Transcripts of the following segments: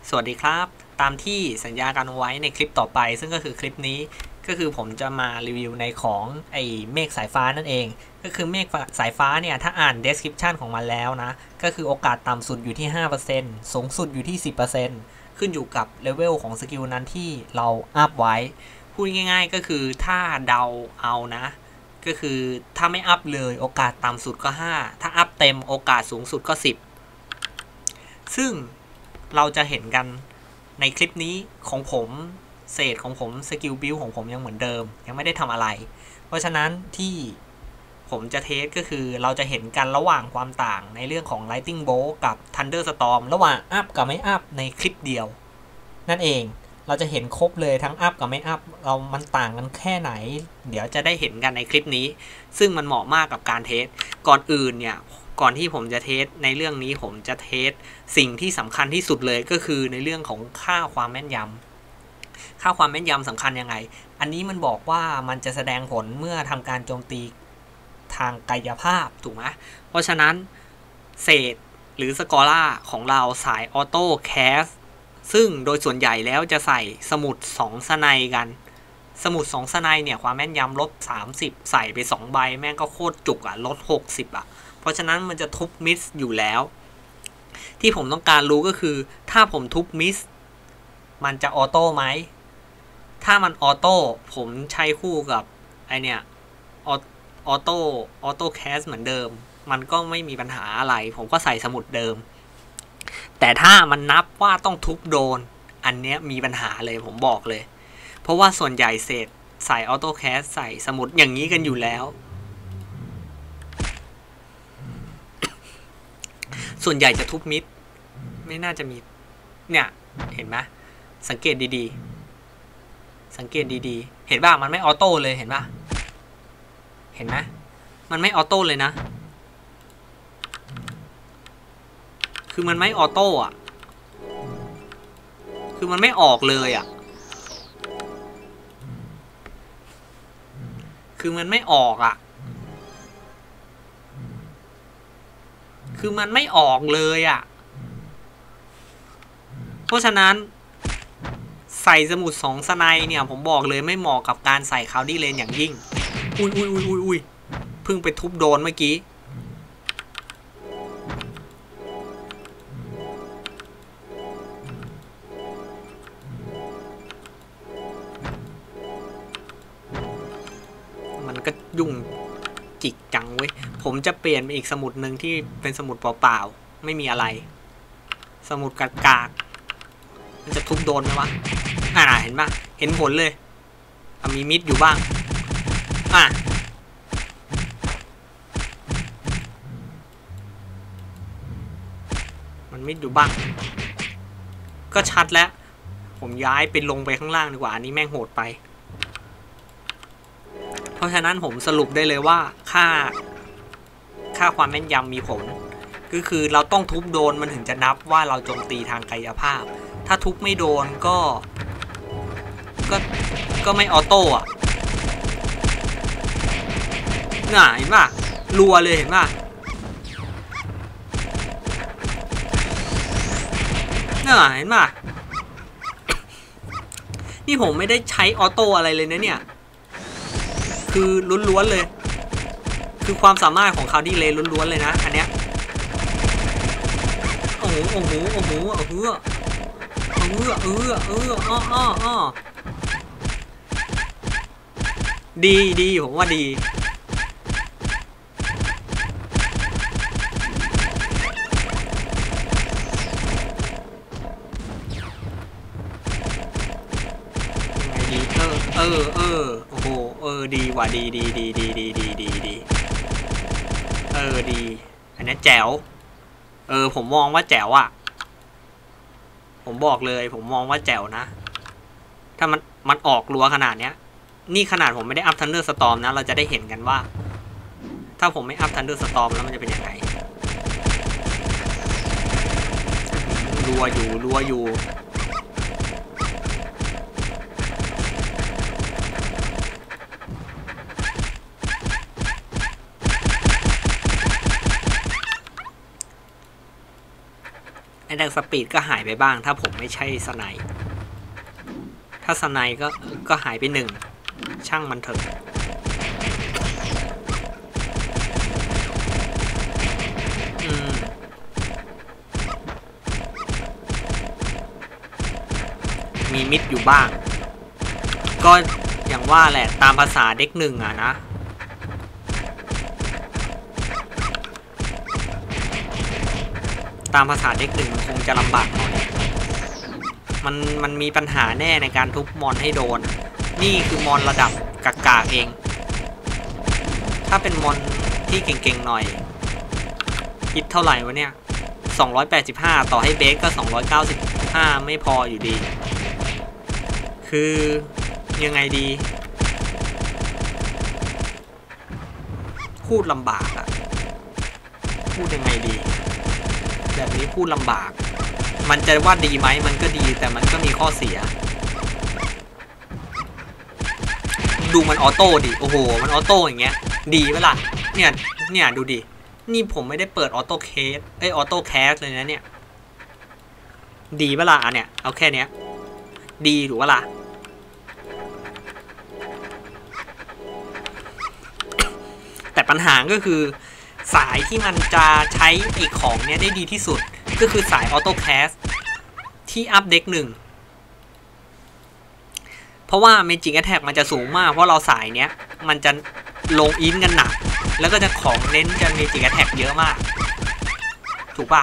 สวัสดีครับตามที่สัญญากันไว้ในคลิปต่อไปซึ่งก็คือคลิปนี้ก็คือผมจะมารีวิวในของไอ้เมฆสายฟ้านั่นเองก็คือเมฆสายฟ้าเนี่ยถ้าอ่าน description ของมันแล้วนะก็คือโอกาสต่ำสุดอยู่ที่ 5% สูงสุดอยู่ที่ 10% ขึ้นอยู่กับเลเวลของสกิลนั้นที่เราอัพไว้พูดง่ายๆก็คือถ้าเดาเอานะก็คือถ้าไม่อัพเลยโอกาสต่ำสุดก็5ถ้าอัพเต็มโอกาสสูงสุดก็10ซึ่งเราจะเห็นกันในคลิปนี้ของผมเศษของผมสกิลบิลของผมยังเหมือนเดิมยังไม่ได้ทำอะไรเพราะฉะนั้นที่ผมจะเทสก็คือเราจะเห็นกันระหว่างความต่างในเรื่องของ Lightning Bolt กับ Thunderstorm ระหว่างอัพกับไม่อัพในคลิปเดียวนั่นเองเราจะเห็นครบเลยทั้งอัพกับไม่อัพมันต่างกันแค่ไหนเดี๋ยวจะได้เห็นกันในคลิปนี้ซึ่งมันเหมาะมากกับการเทสก่อนอื่นเนี่ยก่อนที่ผมจะเทสในเรื่องนี้ผมจะเทสสิ่งที่สำคัญที่สุดเลยก็คือในเรื่องของค่าความแม่นยำสำคัญยังไงอันนี้มันบอกว่ามันจะแสดงผลเมื่อทำการโจมตีทางกายภาพถูกไหมเพราะฉะนั้นเศษหรือสกอร่าของเราสายออโต้แคสซึ่งโดยส่วนใหญ่แล้วจะใส่สมุด2สไนกันสมุด2สไนเนี่ยความแม่นยำลด30ใส่ไป2ใบแม่งก็โคตรจุกลด60เพราะฉะนั้นมันจะทุบมิสอยู่แล้วที่ผมต้องการรู้ก็คือถ้าผมทุบมิสมันจะออโต้ไหมถ้ามันออโต้ผมใช้คู่กับไอเนี่ยออโต้แคสเหมือนเดิมมันก็ไม่มีปัญหาอะไรผมก็ใส่สมุดเดิมแต่ถ้ามันนับว่าต้องทุบโดนอันเนี้ยมีปัญหาเลยผมบอกเลยเพราะว่าส่วนใหญ่เศษใส่ออโต้แคสใส่สมุดอย่างนี้กันอยู่แล้วส่วนใหญ่จะทุบมิดไม่น่าจะมีเนี่ยเห็นไหมสังเกตดีๆเห็นป่ะมันไม่ออโต้เลยเห็นป่ะเห็นไหมมันไม่ออโต้เลยนะคือมันไม่ออโต้อะคือมันไม่ออกเลยอะคือมันไม่ออกอะคือมันไม่ออกเลยอ่ะเพราะฉะนั้นใส่สมุด2สไนเนี่ยผมบอกเลยไม่เหมาะกับการใส่คาวดี้เลนอย่างยิ่งอุ้ยเพิ่งไปทุบโดนเมื่อกี้มันก็ยุ่งจิกจังเว้ยผมจะเปลี่ยนไปอีกสมุดหนึ่งที่เป็นสมุดเปล่าๆไม่มีอะไรสมุดกากๆมันจะทุบโดนไหมวะเห็นปะเห็นผลเลยมีมิดอยู่บ้างมันมิดอยู่บ้างก็ชัดแล้วผมย้ายไปลงไปข้างล่างดีกว่าอันนี้แม่งโหดไปเพราะฉะนั้นผมสรุปได้เลยว่าค่าความแม่นยำมีผลก็คือเราต้องทุบโดนมันถึงจะนับว่าเราโจมตีทางกายภาพถ้าทุบไม่โดนก็ไม่ออโต้อะเห็นป่ะรัวเลยเห็นป่ะเห็นป่ะนี่ผมไม่ได้ใช้ออโต้อะไรเลยนะเนี่ยคือล้วนๆเลยคือความสามารถของคาวดี้เลนล้วนๆเลยนะอันเนี้ยโอ้โหดีผมว่าดีโอ้โหดีว่ะดีดีอันนี้แจ๋วผมมองว่าแจ๋วอ่ะผมบอกเลยผมมองว่าแจ๋วนะถ้ามันออกรัวขนาดเนี้ยนี่ขนาดผมไม่ได้อัพ Thunderstorm นะเราจะได้เห็นกันว่าถ้าผมไม่อัพ Thunderstorm แล้วมันจะเป็นยังไงรัวอยู่แท็กสปีดก็หายไปบ้างถ้าผมไม่ใช่สไนป์ถ้าสไนป์ก็หายไป1ช่างมันเถอะมีมิดอยู่บ้างก็อย่างว่าแหละตามภาษาเด็ก1อะนะตามภาษาเด็ก1มันคงจะลำบากหน่อยมันมีปัญหาแน่ในการทุบมอนให้โดนนี่คือมอนระดับกากๆเองถ้าเป็นมอนที่เก่งๆหน่อยฮิตเท่าไหร่วะเนี่ย285ต่อให้เบสก็295ไม่พออยู่ดีคือยังไงดีพูดลำบากอะพูดยังไงดีแบบนี้พูดลำบากมันจะว่าดีไหมมันก็ดีแต่มันก็มีข้อเสียดูมันออโต้ดิโอ้โหมันออโต้อย่างเงี้ยดีไหมล่ะเนี่ยดูดินี่ผมไม่ได้เปิดออโต้เคสออโต้แคสเลยนะเนี่ยดีไหมล่ะเนี่ยเอาแค่เนี้ยดีหรือว่าล่ะแต่ปัญหาก็คือสายที่มันจะใช้ไอ้ของเนี้ยได้ดีที่สุดก็คือสายออโต้แคสที่อัพเด็ก1เพราะว่า Magic Attack มันจะสูงมากเพราะเราสายเนี้ยมันจะลงอินกันหนักแล้วก็จะของเน้นจะ Magic Attack เยอะมากถูกป่ะ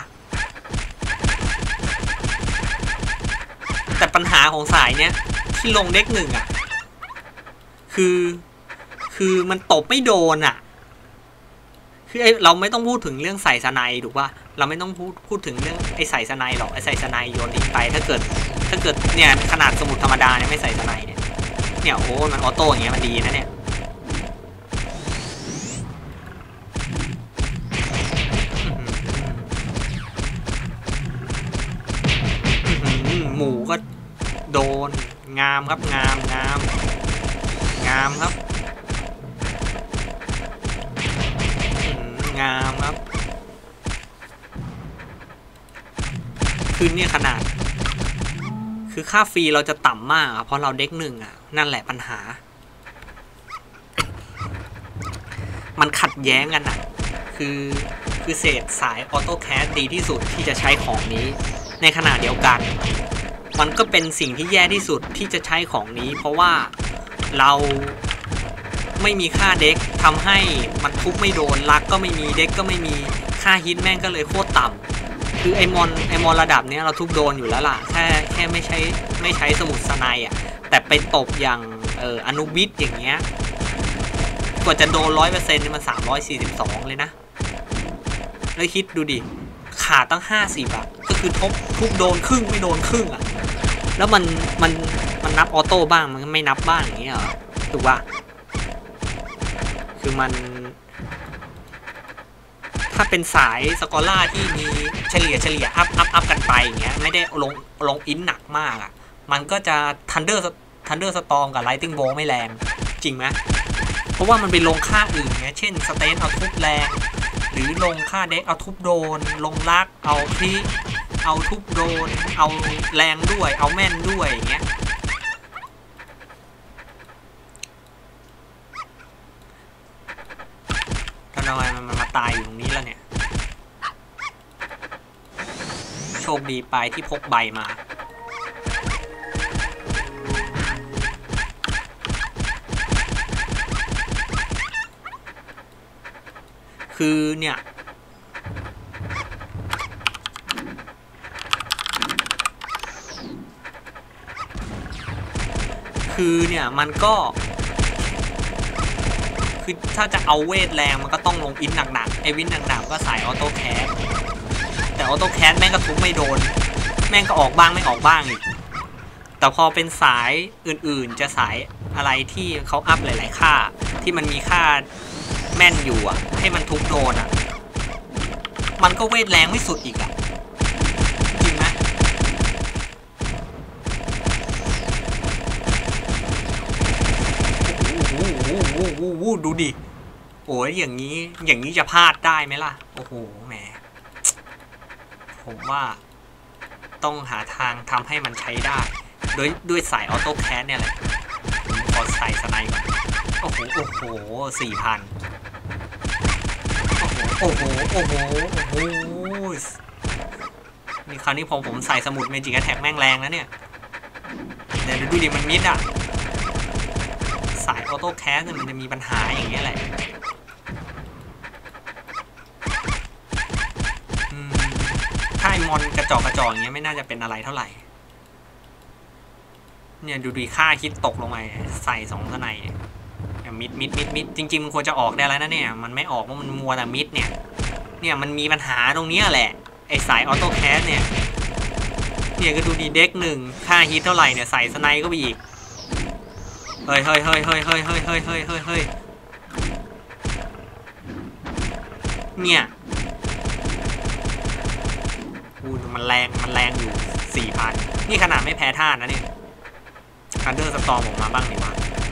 แต่ปัญหาของสายเนี้ยที่ลงเด็ก1อ่ะคือมันตบไม่โดนอ่ะคือเราไม่ต้องพูดถึงเรื่องใส่สไนถูกป่ะเราไม่ต้องพูดถึงเรื่องไอ้ใส่สไนหรอกไอ้ใส่สไนโยนทิ้งไปถ้าเกิดเนี่ยขนาดสมุดธรรมดาเนี่ยไม่ใส่สไนเนี่ยโอ้มันออโต้อย่างเงี้ยมันดีนะเนี่ยหมูก็โดนงามครับงามครับงามครับคือเนี่ยขนาดคือค่าฟรีเราจะต่ำมากเพราะเราเด็ก1อ่ะนั่นแหละปัญหามันขัดแย้งกันอ่ะคือเศษสายออโต้แคสดีที่สุดที่จะใช้ของนี้ในขณะเดียวกันมันก็เป็นสิ่งที่แย่ที่สุดที่จะใช้ของนี้เพราะว่าเราไม่มีค่าเด็กทำให้มันทุบไม่โดนลักก็ไม่มีเด็กก็ไม่มีค่าฮิตแม่งก็เลยโคตรต่ำคือไอมอนระดับเนี้ยเราทุบโดนอยู่แล้วล่ะแค่ไม่ใช้สมุดสไนอ่ะแต่ไปตบอย่างอนุบิทอย่างเงี้ยกว่าจะโดน 100% นี่มัน342เลยนะแล้วคิดดูดิขาดตั้ง50อ่ะก็คือทุบโดนครึ่งไม่โดนครึ่งอ่ะแล้วมันนับออโต้บ้างมันไม่นับบ้างอย่างเงี้ยเหรอถูกป่ะคือมันถ้าเป็นสายสกอล่าที่มีเฉลี่ยอัพกันไปอย่างเงี้ยไม่ได้ลงอินหนักมากอ่ะมันก็จะทันเดอร์สตอร์มกับไลติ้งโบไม่แรงจริงไหมเพราะว่ามันไปลงค่าอื่นเงี้ยเช่นสเตนเอาทุบแรงหรือลงค่าเด็กเอาทุบโดนลงลักเอาคลิเอาทุบโดนเอาแรงด้วยเอาแม่นด้วยอย่างเงี้ยทำไมมันมาตายอยู่ตรงนี้แล้วเนี่ยโชคดีไปที่พกใบมาคือเนี่ยมันก็คือถ้าจะเอาเวทแรงมันก็ต้องลงอินหนักๆไอวินหนักๆก็สายออโต้แคสแต่ออโต้แคสแม่งก็ทุบไม่โดนแม่งก็ออกบ้างไม่ออกบ้างอีกแต่พอเป็นสายอื่นๆจะสายอะไรที่เขาอัพหลายๆค่าที่มันมีค่าแม่นอยู่อ่ะให้มันทุบโดนอ่ะมันก็เวทแรงไม่สุดอีกอ่ะจริงไหมดูดิโอ้ยอย่างนี้จะพลาดได้ไหมล่ะโอ้โหแหมผมว่าต้องหาทางทำให้มันใช้ได้ด้วยสายออโต้แคสเนี่ยแหละขอใส่สไนก่อนโอ้โห4,000โอ้โหนี่คราวนี้ผมใส่สมุดเมจิกแอทแทกแม่งแรงแล้วเนี่ยเดี๋ยวดูดิมันมิดอ่ะสายออโต้แคสเนี่ยมันจะมีปัญหาอย่างเงี้ยแหละถ้าไอมอนกระจอกอย่างเงี้ยไม่น่าจะเป็นอะไรเท่าไหร่เนี่ยดูค่าคิดตกลงมาใส่2ข้างในมิดจริงๆมันควรจะออกได้แล้วนะเนี่ยมันไม่ออกเพราะมันมัวแต่มิดเนี่ยมันมีปัญหาตรงนี้แหละไอสายออโต้แคสเนี่ยก็ดูดีเด็ก1ค่าฮิตเท่าไหร่เนี่ยใส่สไนก็ไปอีกเฮ้ยเนี่ยมันแรงอยู่ 4,000 นี่ขนาดไม่แพ้ท่านะเนี่ยทันเดอร์สตอร์มออกมาบ้างดีกว่า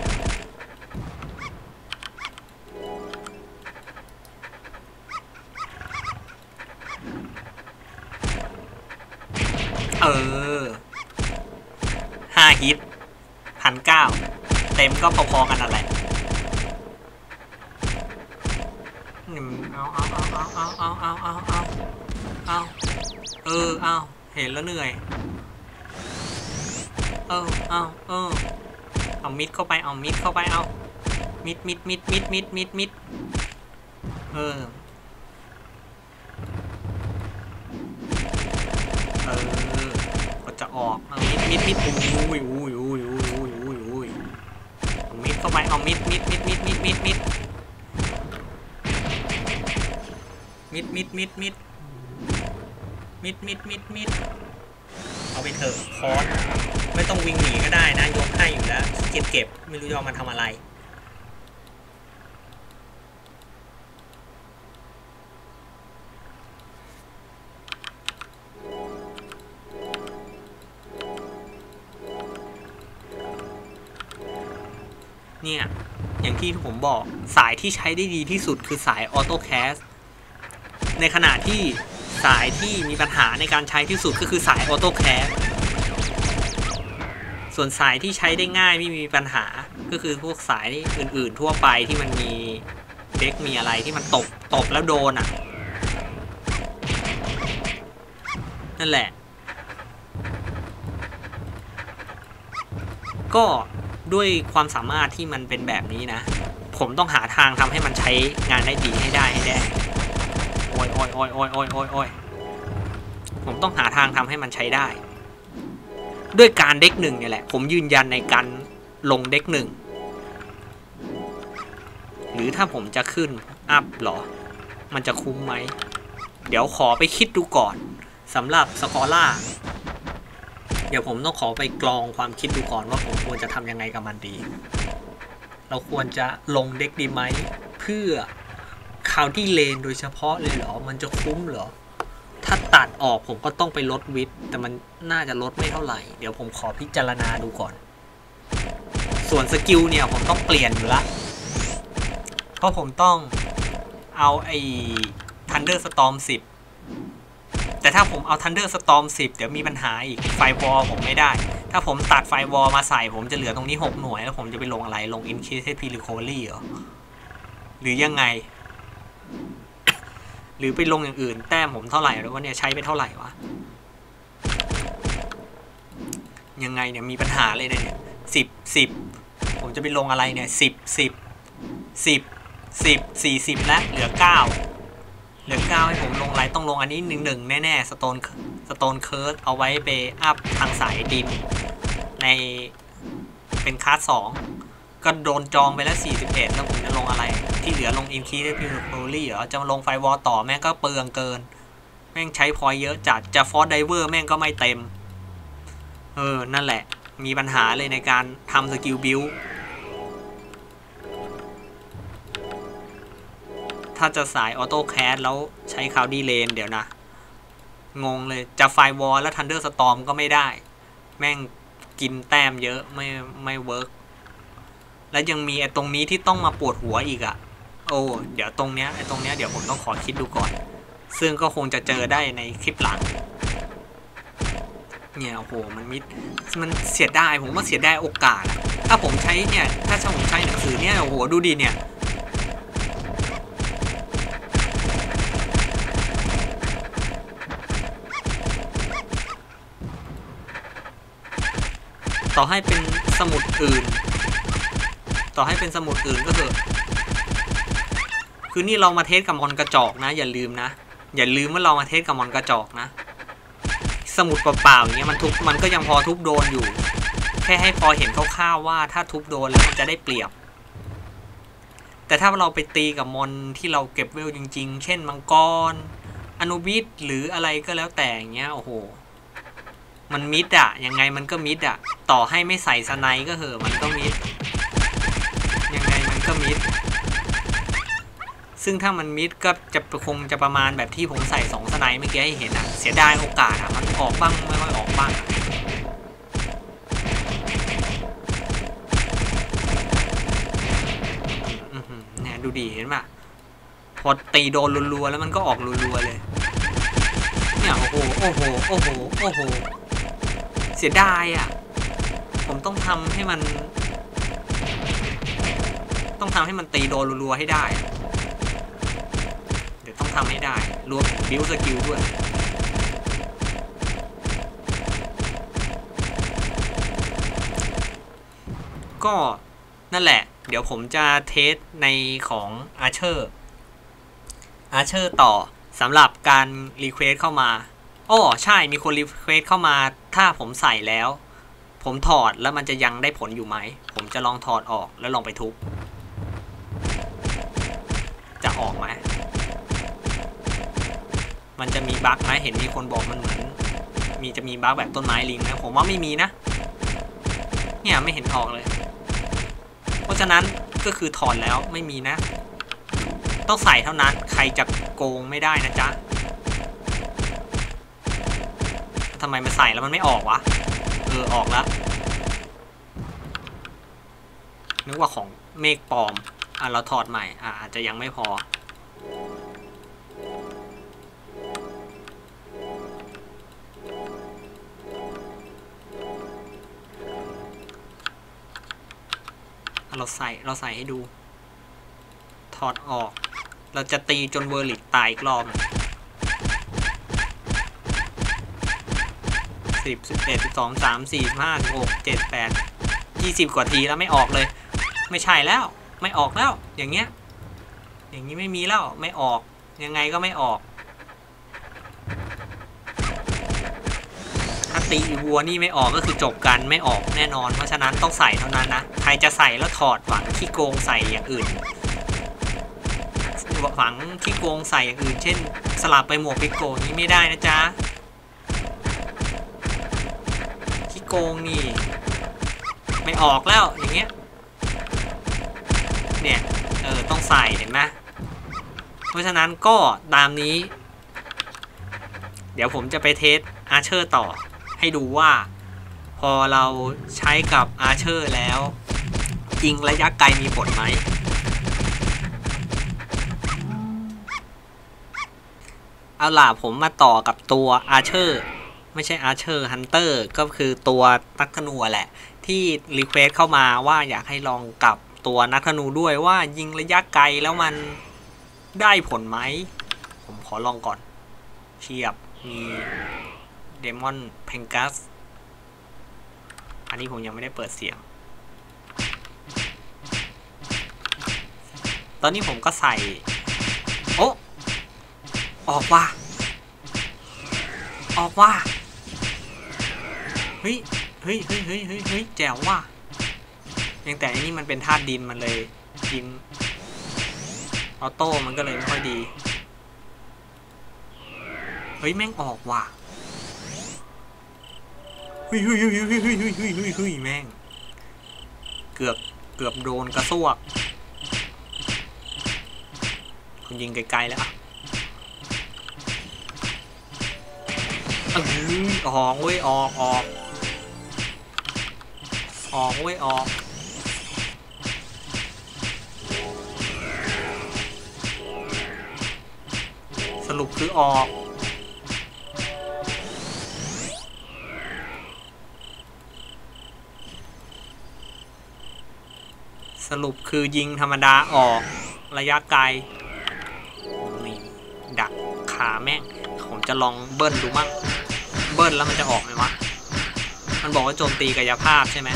5 ฮิต 1,900 เต็มก็พอๆกันนั่นแหละเอาเห็นแล้วเหนื่อยเอามิดเข้าไปเอามิดก็จะออกเอามิดอุ้ยมิดเข้าไปเอามิดเอาไปเถอะคอนไม่ต้องวิ่งหนีก็ได้นะยกให้อยู่แล้วเก็บไม่รู้จะเอามาทำอะไรเนี่ยอย่างที่ผมบอกสายที่ใช้ได้ดีที่สุดคือสายออโต้แคสในขณะที่สายที่มีปัญหาในการใช้ที่สุดก็คือสายออโต้แคสส่วนสายที่ใช้ได้ง่ายไม่มีปัญหาก็คือพวกสายอื่นๆทั่วไปที่มันมีเด็กมีอะไรที่มันตบแล้วโดนนั่นแหละก็ด้วยความสามารถที่มันเป็นแบบนี้นะผมต้องหาทางทำให้มันใช้งานได้ดีให้ได้โอ้ยผมต้องหาทางทำให้มันใช้ได้ด้วยการเด็ก1เนี่ยแหละผมยืนยันในการลงเด็ก1หรือถ้าผมจะขึ้นอัพหรอมันจะคุ้มไหมเดี๋ยวขอไปคิดดูก่อนสำหรับสกอร่าเดี๋ยวผมต้องขอไปกรองความคิดดูก่อนว่าผมควรจะทำยังไงกับมันดีเราควรจะลงเด็กดีไหมเพื่อคาวดี้เลนโดยเฉพาะเลยเหรอมันจะคุ้มเหรอถ้าตัดออกผมก็ต้องไปลดวิดแต่มันน่าจะลดไม่เท่าไหร่เดี๋ยวผมขอพิจารณาดูก่อนส่วนสกิลเนี่ยผมต้องเปลี่ยนอยู่ละเพราะผมต้องเอาไอ้ Thunderstorm 10แต่ถ้าผมเอา Thunderstorm 10เดี๋ยวมีปัญหาอีกไฟวอลผมไม่ได้ถ้าผมตัดไฟวอลมาใส่ผมจะเหลือตรงนี้6หน่วยแล้วผมจะไปลงอะไรลง Increased Recovery เหรอหรือยังไงหรือไปลงอย่างอื่นแต้มผมเท่าไหร่แล้ววะเนี่ยใช้ไปเท่าไหร่วะยังไงเนี่ยมีปัญหาเลยเนี่ย10ผมจะไปลงอะไรเนี่ย40แล้วเหลือ9ให้ผมลงอะไรต้องลงอันนี้1แน่ๆสโตนเคิร์สเอาไว้ไปอัพทางสายดินในเป็นคลาส2ก็โดนจองไปแล้ว41แล้วผมจะลงอะไรที่เหลือลง Increased Recovery เหรอจะมาลงไฟวอลต่อแม่งก็เปลืองเกินแม่งใช้พอยเยอะจัดจะฟอร์สไดเวอร์แม่งก็ไม่เต็มนั่นแหละมีปัญหาเลยในการทำสกิลบิลถ้าจะสายออโต้แคสแล้วใช้คาวดี้เลนเดี๋ยวนะงงเลยจะไฟวอลแล้วทันเดอร์สตอร์มก็ไม่ได้แม่งกินแต้มเยอะไม่เวิร์กแล้วยังมีไอ้ตรงนี้ที่ต้องมาปวดหัวอีกเดี๋ยวตรงเนี้ยเดี๋ยวผมต้องขอคิดดูก่อนซึ่งก็คงจะเจอได้ในคลิปหลังเนี่ยโอ้โหมันเสียดายผมว่าเสียดายโอกาสถ้าผมใช้เนี่ยถ้าผมใช้หนังสือเนี่ยโอ้โหดูดิเนี่ยต่อให้เป็นสมุดอื่นก็เถอะคือนี่เรามาเทสกับมอนกระจอกนะอย่าลืมว่าเรามาเทสกับมอนกระจอกนะสมุดเปล่าๆอย่างเงี้ยมันก็ยังพอทุบโดนอยู่แค่ให้พอเห็นคร่าวๆว่าถ้าทุบโดนแล้วมันจะได้เปรียบแต่ถ้าเราไปตีกับมอนที่เราเก็บเวลจริงๆเช่นมังกรอนุบิสหรืออะไรก็แล้วแต่อย่างเงี้ยโอ้โหมันมิดอะยังไงมันก็มิดอะต่อให้ไม่ใส่สไนก็เหอะมันก็มิดยังไงมันก็มิดซึ่งถ้ามันมิดก็คงจะประมาณแบบที่ผมใส่2สไนเมื่อกี้ให้เห็นอะเสียดายโอกาสอะมันออกบ้างไม่ค่อยออกบ้างเนี่ยดูดีเห็นป่ะพอตีโดนรัวๆแล้วมันก็ออกรัวๆเลยเนี่ยโอ้โหเสียดายอ่ะผมต้องทำให้มันตีโดนรัวๆให้ได้เดี๋ยวต้องทำให้ได้รวมถึงบิวสกิลด้วยก็นั่นแหละเดี๋ยวผมจะเทสในของอาร์เชอร์ต่อสำหรับการรีเควสเข้ามาอ้อใช่มีคนรีเควสเข้ามาถ้าผมใส่แล้วผมถอดแล้วมันจะยังได้ผลอยู่ไหมผมจะลองถอดออกแล้วลองไปทุบจะออกไหมมันจะมีบั๊กไหมเห็นมีคนบอกมันเหมือนจะมีบั๊กแบบต้นไม้ลิงนะผมว่าไม่มีนะเนี่ยไม่เห็นออกเลยเพราะฉะนั้นก็คือถอดแล้วไม่มีนะต้องใส่เท่านั้นใครจะโกงไม่ได้นะจ๊ะทำไมมันใส่แล้วมันไม่ออกวะออกแล้วนึกว่าของเมฆปลอมเราถอดใหม่อาจจะยังไม่พอเราใส่ให้ดูถอดออกเราจะตีจนเวอร์ลิกตายอีกรอบ10 11 12 13 14 15 16 17 18 20กว่าทีแล้วไม่ออกเลยไม่ใช่แล้วไม่ออกแล้วอย่างเงี้ยอย่างนี้ไม่มีแล้วไม่ออกยังไงก็ไม่ออกถ้าตีวัวนี่ไม่ออกก็คือจบกันไม่ออกแน่นอนเพราะฉะนั้นต้องใส่เท่านั้นนะใครจะใส่แล้วถอดหวังที่โกงใส่อย่างอื่นหวังที่โกงใส่อย่างอื่นเช่นสลับไปหมวกปิโก้นี้ไม่ได้นะจ๊ะที่โกงนี่ไม่ออกแล้วอย่างเงี้ยเนี่ยต้องใส่เห็นไหมเพราะฉะนั้นก็ตามนี้เดี๋ยวผมจะไปเทสอาร์เชอร์ต่อให้ดูว่าพอเราใช้กับอาร์เชอร์แล้วยิงระยะไกลมีผลไหมเอาล่ะผมมาต่อกับตัวอาร์เชอร์ไม่ใช่อาร์เชอร์ฮันเตอร์ก็คือตัวนักธนูแหละที่รีเควสเข้ามาว่าอยากให้ลองกับตัวนักธนูด้วยว่ายิงระยะไกลแล้วมันได้ผลไหมผมขอลองก่อนเทียบมีเดมอนเพนกัสอันนี้ผมยังไม่ได้เปิดเสียงตอนนี้ผมก็ใส่โอ้ออกว่าเฮ้ยแจ๋วว่ะยังแต่อันนี้มันเป็นธาตุดินมันเลยดินออโต้มันก็เลยไม่ค่อยดีเฮ้ยแม่งออกว่ะเฮ้ยแม่งเกือบโดนกระซวกคุณยิงไกลๆแล้วออกเว้ยออกเว้ยออกสรุปคือออกสรุปคือยิงธรรมดาออกระยะไกลนี่ดักขาแม่งผมจะลองเบิ้ลดูมั่งเบิ้ลแล้วมันจะออกไหมวะมันบอกว่าโจมตีกายภาพใช่ไหม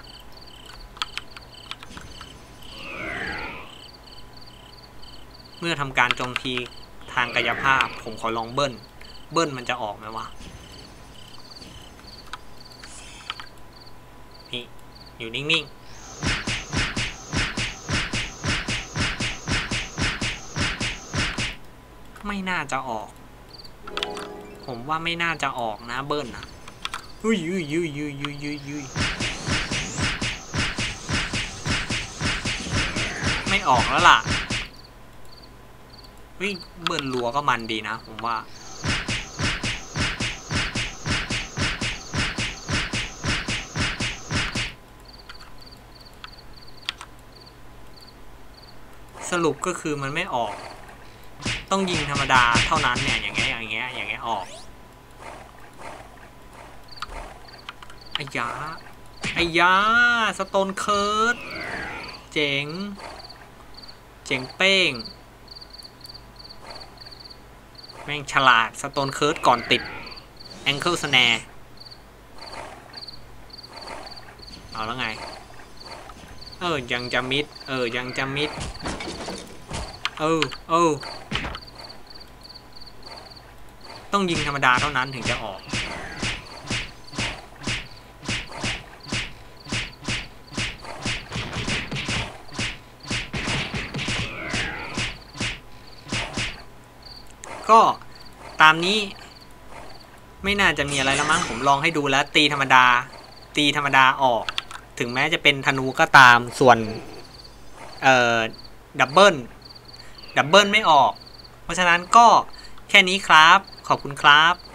เมื่อทำการโจมตีทางกายภาพผมขอลองเบิ้ลมันจะออกไหมวะนี่อยู่นิ่งๆไม่น่าจะออกผมว่าไม่น่าจะออกนะเบิ้ลนะยุยไม่ออกแล้วล่ะเบิ้ลรัวก็มันดีนะผมว่าสรุปก็คือมันไม่ออกต้องยิงธรรมดาเท่านั้นเนี่ยอย่างเงี้ยออกไอ้ยาสโตนเคิร์ดเจ๋งเป้งแม่งฉลาดสโตนเคิร์ดก่อนติดแองเกิลสแนร์เอาแล้วไงยังจะมิดต้องยิงธรรมดาเท่านั้นถึงจะออกก็ตามนี้ไม่น่าจะมีอะไรแล้วมั้งผมลองให้ดูแล้วตีธรรมดาออกถึงแม้จะเป็นธนูก็ตามส่วนดับเบิลไม่ออกเพราะฉะนั้นก็แค่นี้ครับขอบคุณครับ